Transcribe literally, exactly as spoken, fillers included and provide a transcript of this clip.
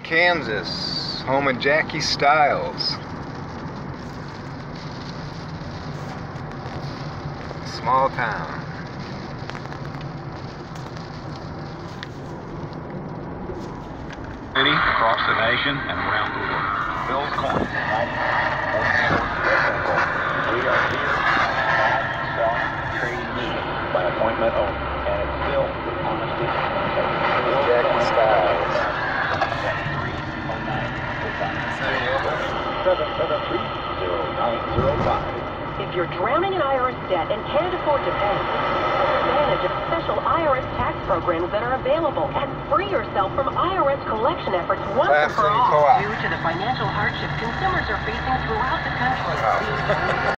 Kansas, home of Jackie Stiles. Small town. City, across the nation, and around the world. Bill's Corn. We are here selling, trading meetings by appointment only, and it's filled with honesty and integrity. Jackie Stiles. seven seven three, zero nine zero five. If you're drowning in I R S debt and can't afford to pay, take advantage of special I R S tax programs that are available and free yourself from I R S collection efforts once and for all. Co-op. Due to the financial hardship consumers are facing throughout the country.